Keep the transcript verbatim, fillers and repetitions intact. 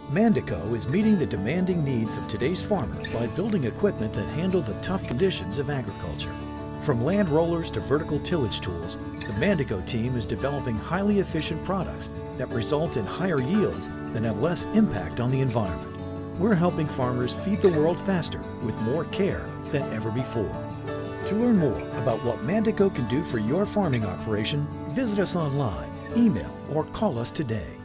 Mandako is meeting the demanding needs of today's farmer by building equipment that handle the tough conditions of agriculture. From land rollers to vertical tillage tools, the Mandako team is developing highly efficient products that result in higher yields and have less impact on the environment. We're helping farmers feed the world faster with more care than ever before. To learn more about what Mandako can do for your farming operation, visit us online, email, or call us today.